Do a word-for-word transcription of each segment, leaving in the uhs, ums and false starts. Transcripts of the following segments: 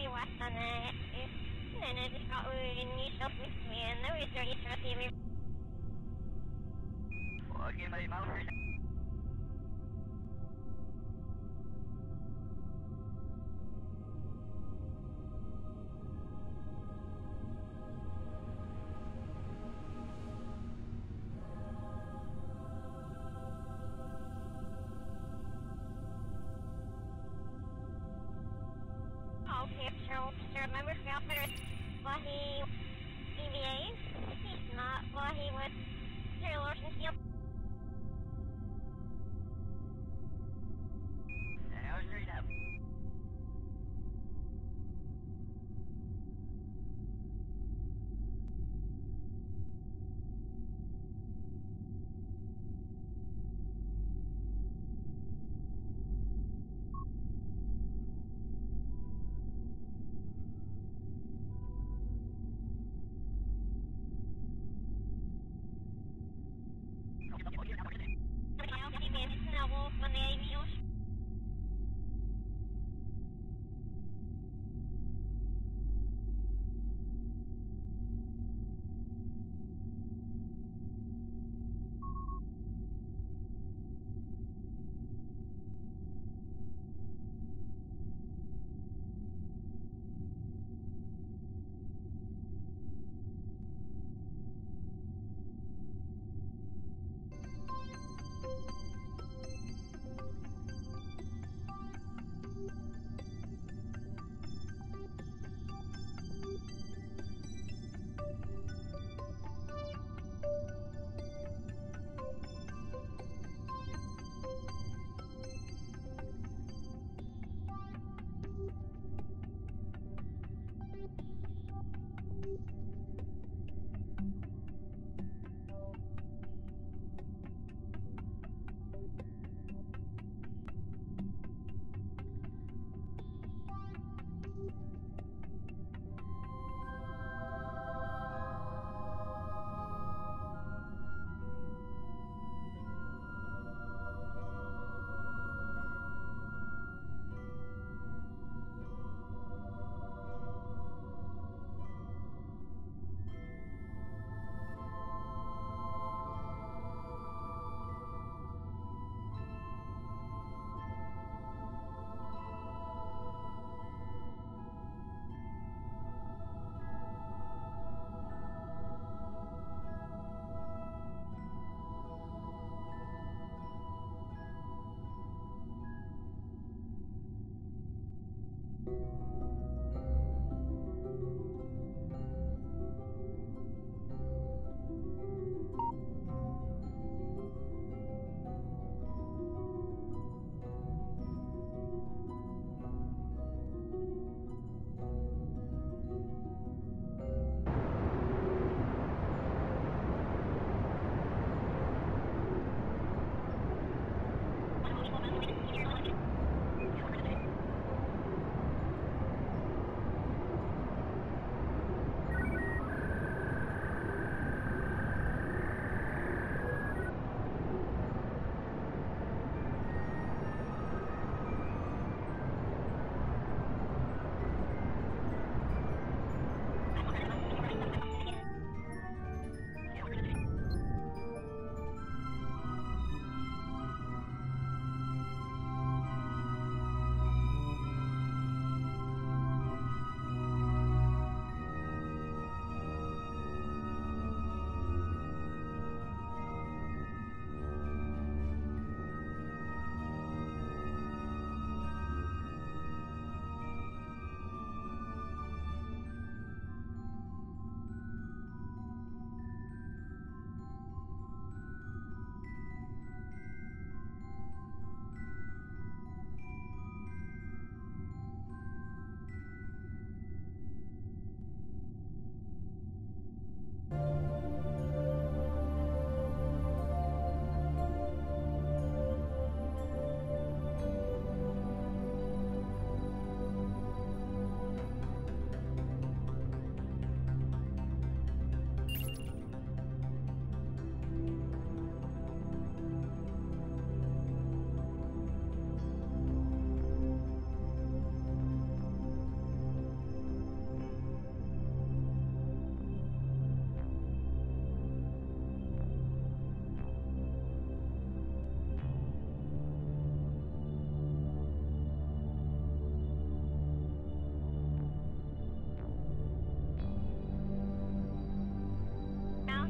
وحنا أنا بقول إني شخص من ويسري شخصي وأجي ما يموت Remember Falconer while he D V As? He's not while he was Terry Larson Field. And I was straight up.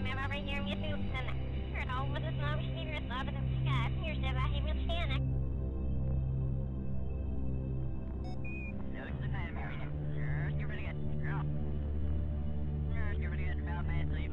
med varje metoden. För då var det snart styret av den ska hur var hemma tjäna. No, it's the time, Mary. Sure, you're really good. Girl. Sure, you're really good. About my sleep.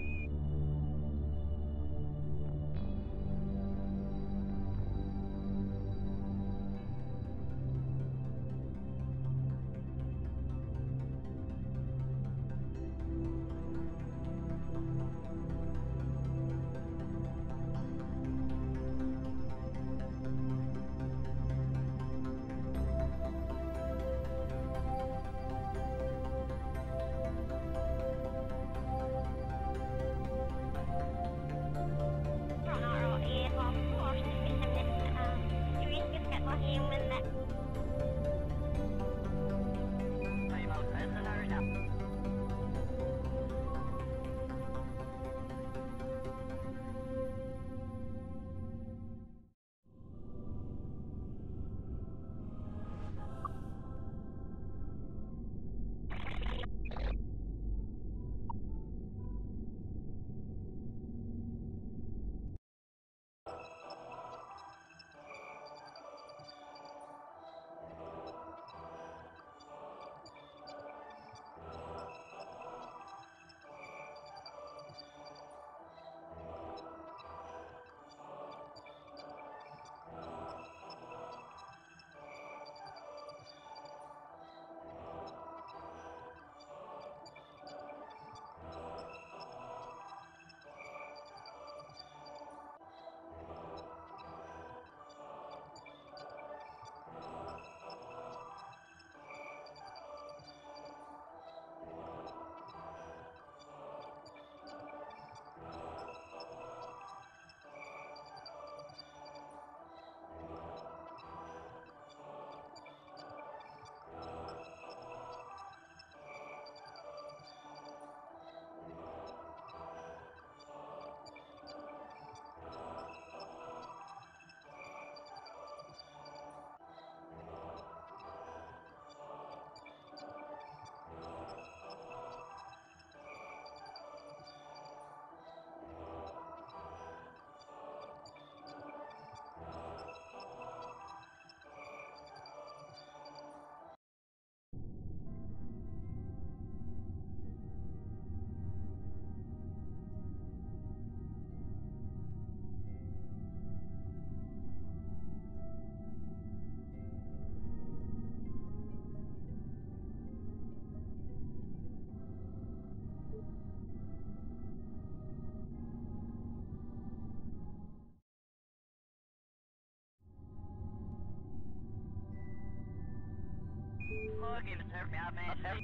Oh, give it to me, man.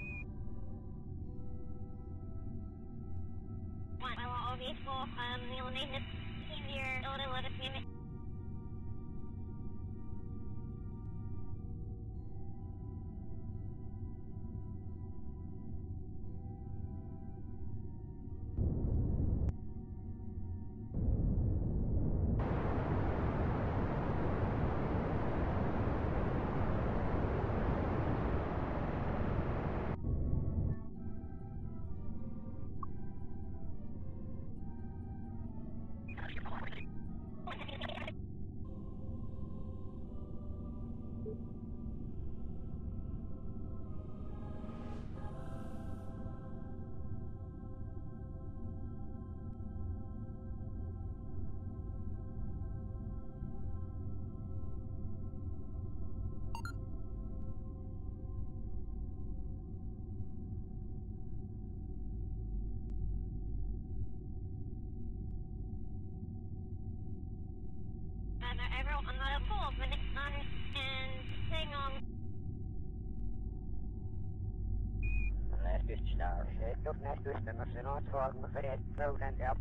Well, obviously, um, you'll need to see your order let us name it. Everyone on the pool, but it's on and sing on. Last just star. Het toch net dus dan als een ontvallen voor het rood en op.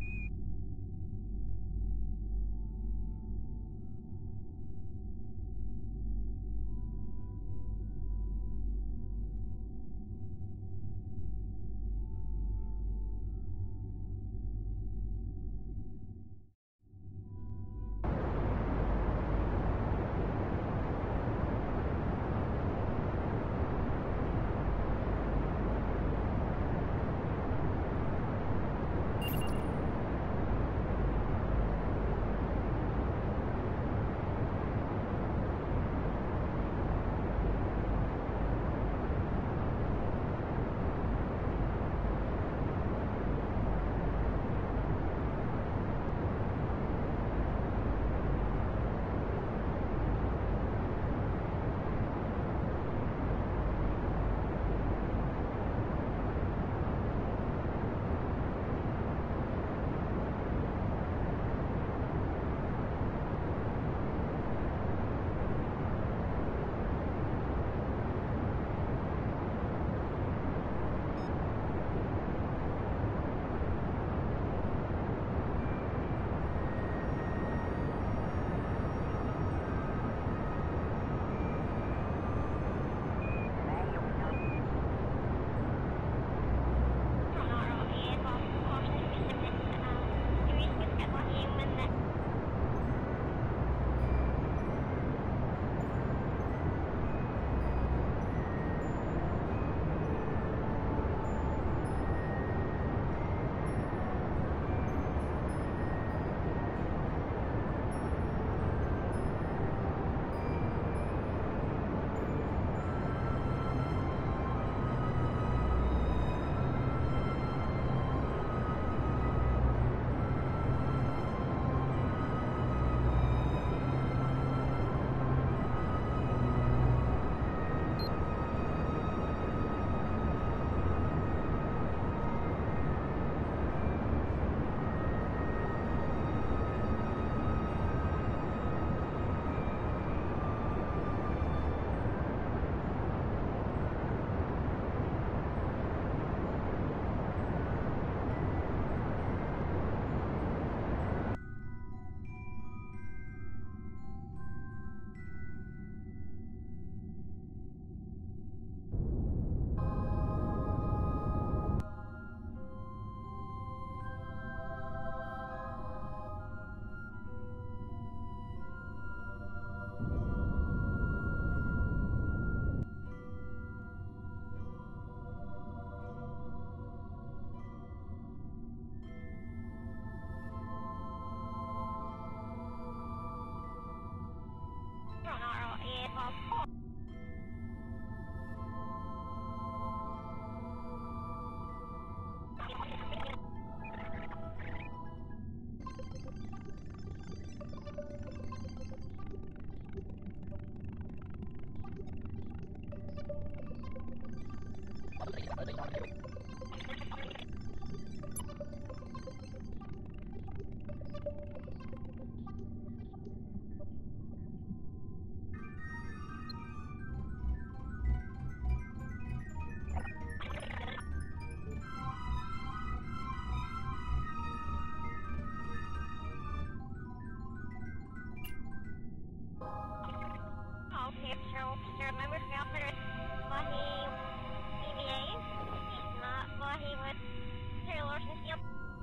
Sir, member of the operator, Wahi E V A. He's not Wahi with Sir Larson Field.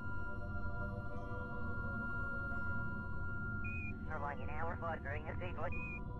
We're one an hour, fluttering a sequence.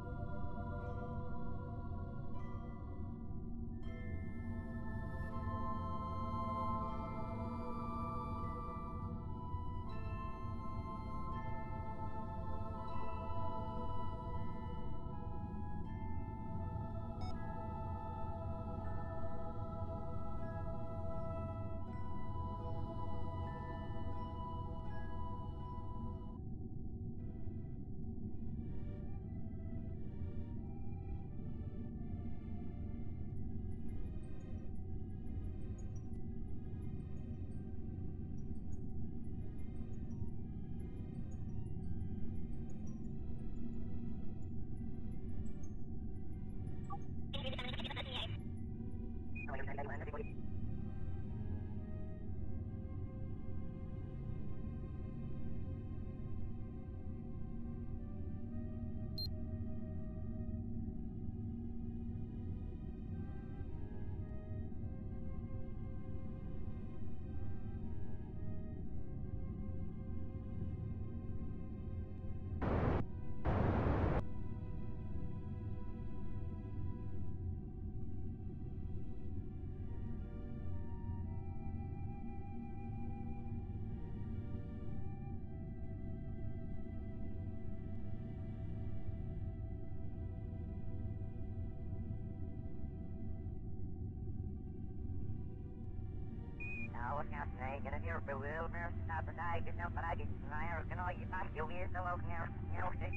Get a here for will, nurse, not for die, get no, but I get my air, can all you pass, you'll be so open here, you know, see.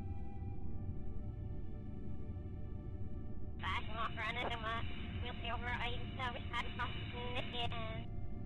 Fast off running him up. We'll see over I so we had something again.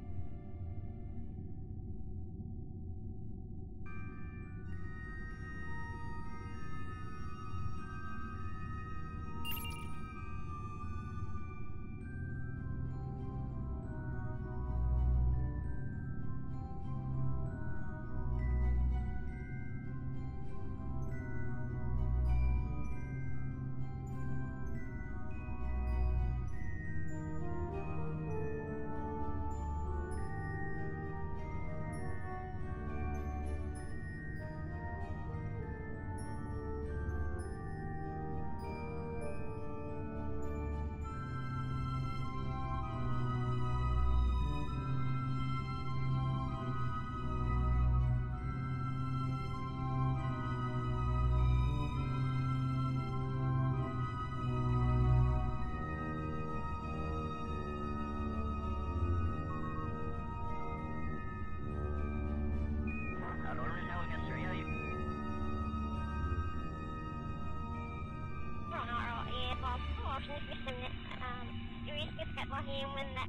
Um, you risk it at Wahi when that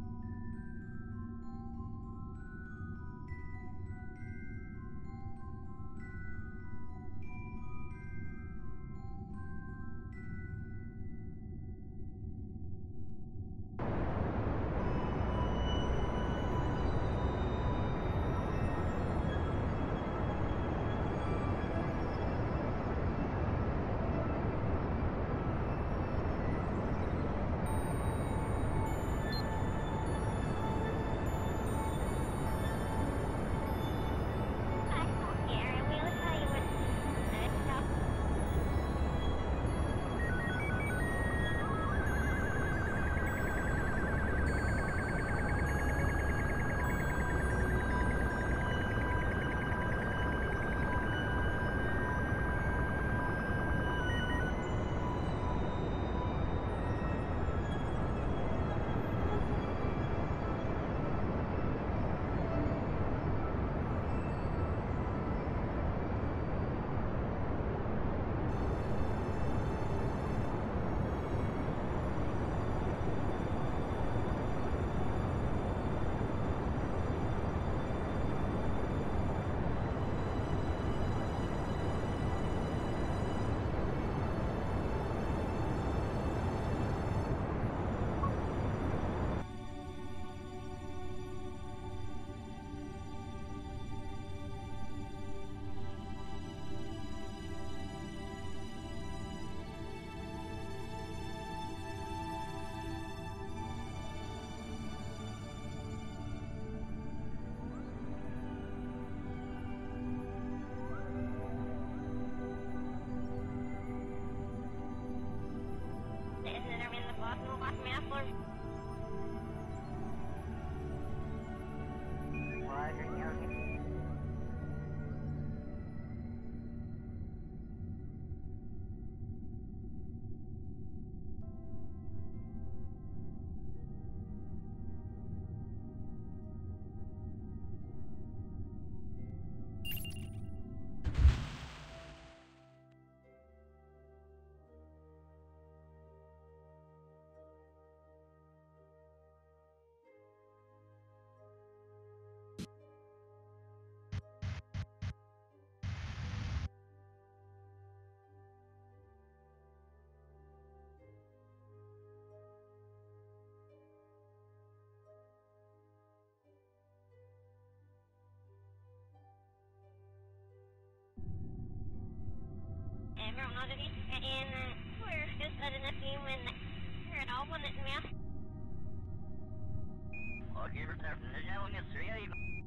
Or Roger, you're okay. everyone already in uh, we're just letting a few when we're all one at me. Okay, return. There's no one gets three.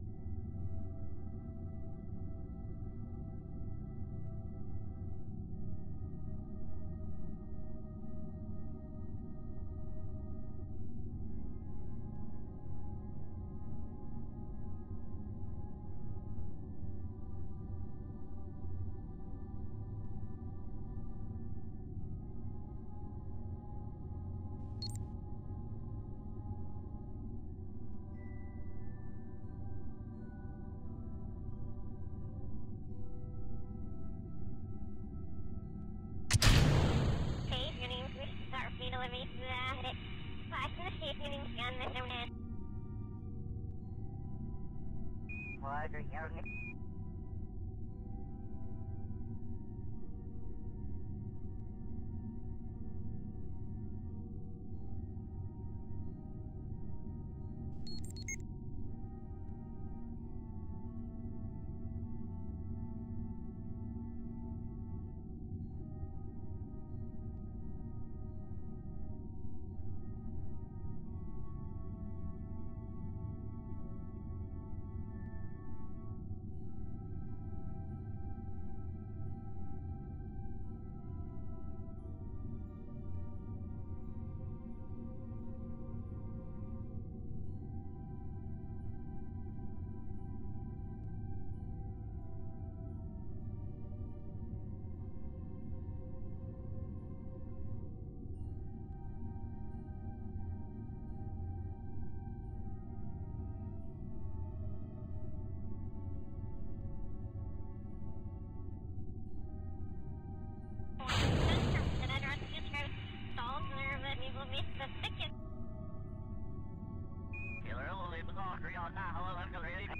Hey, your name's Miss Starfleet Delivery to that. Pass in the safe meeting scan this down. Roger, you're okay. Killer, hello, leave the doctor. You're not. Hello, I'm going to leave.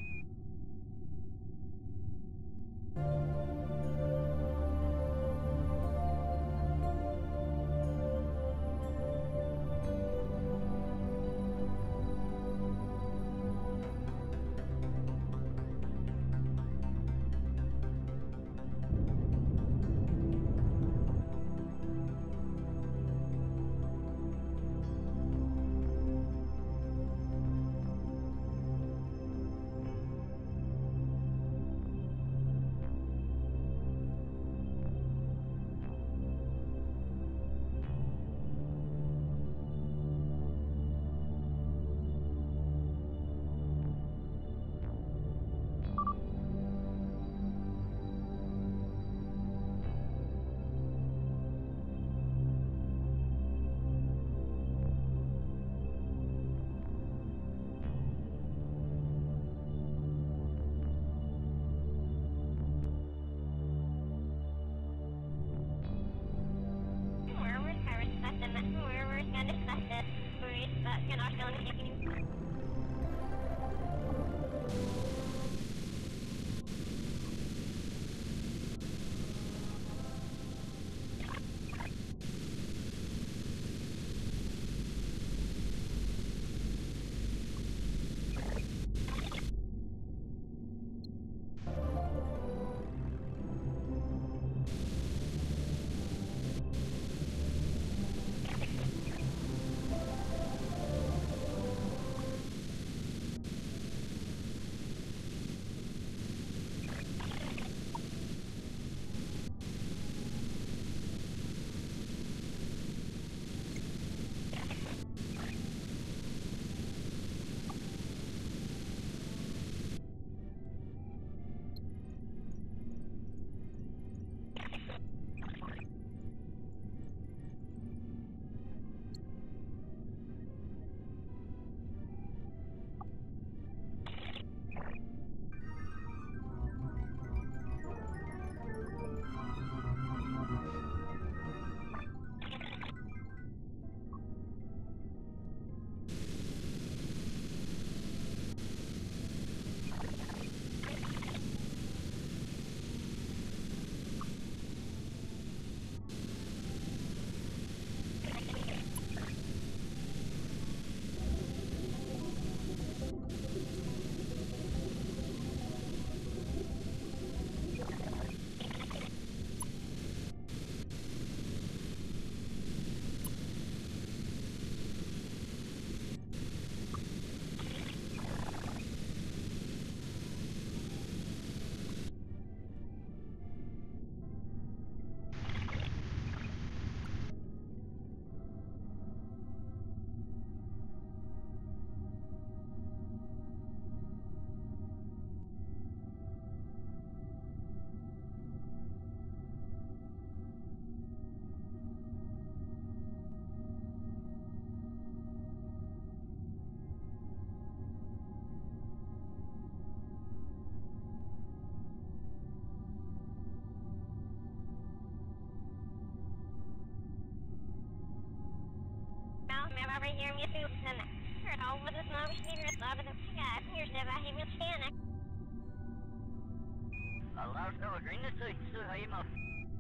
med varje gång jag tog den. Hör av vad det snart blir ett av de här. Hur det var helt tjäna. Allah, so green is so so high,